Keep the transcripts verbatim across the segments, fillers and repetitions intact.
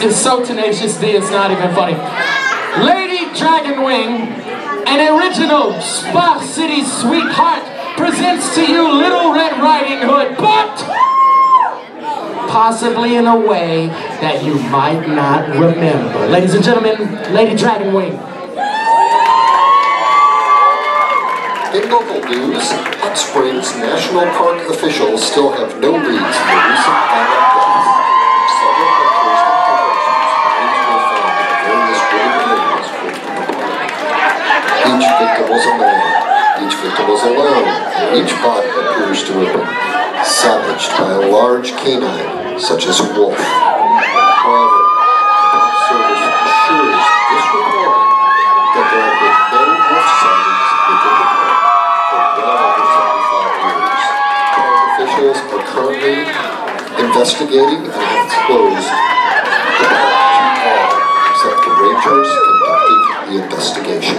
It's so tenacious D, it's not even funny. Lady Dragonwing, an original Spa City sweetheart, presents to you Little Red Riding Hood, but possibly in a way that you might not remember. Ladies and gentlemen, Lady Dragonwing. In local news, Hot Springs National Park officials still have no leads in the recent violent deaths of several hunters and hunters whose bodies were found in various wooded areas within the park. Each victim was a man, each victim was alone, and each body appears to have been savaged by a large canine, such as a wolf. However, the Park Service assures this reporting that there have been no wolf sightings within the park for well over seventy-five years. Park officials are currently investigating and have closed the park to all except the rangers conducting the investigation.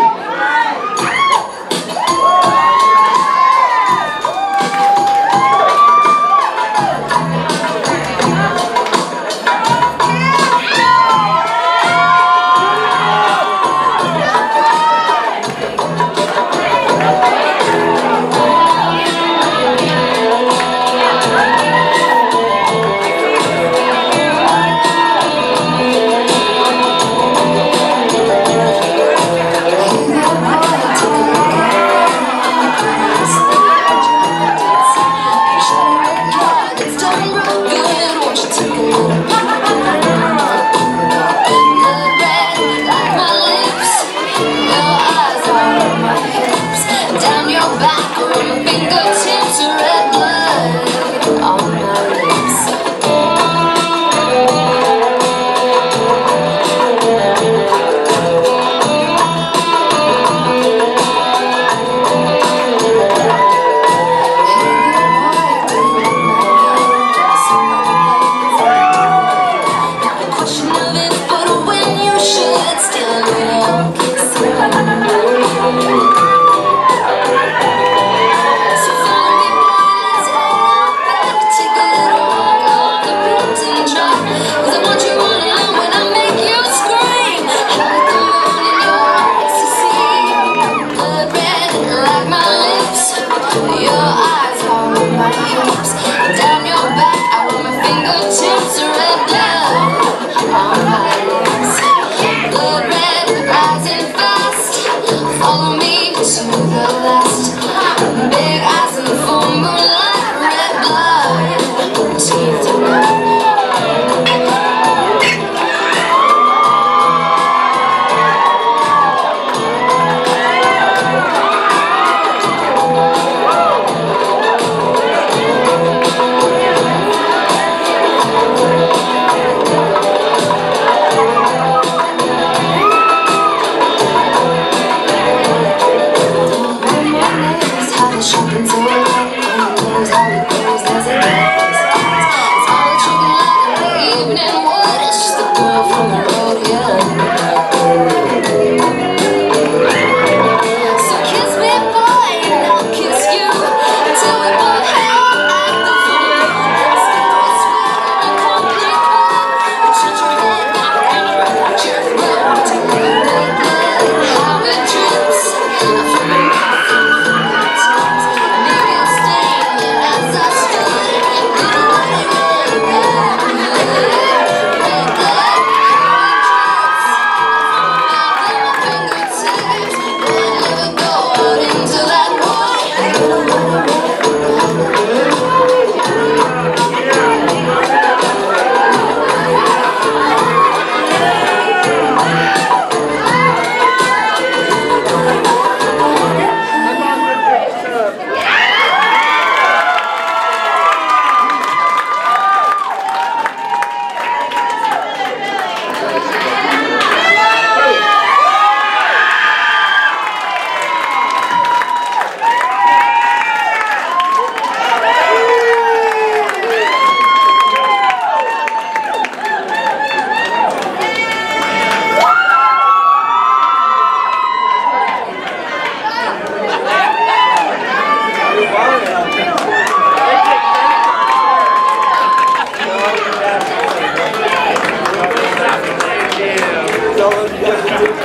yelling.